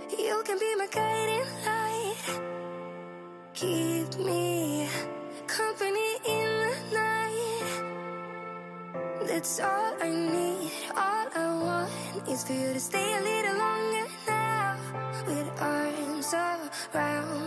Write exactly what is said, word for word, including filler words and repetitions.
You can be my guiding light. Keep me company in the night. That's all I need. All I want is for you to stay a little longer now. With arms around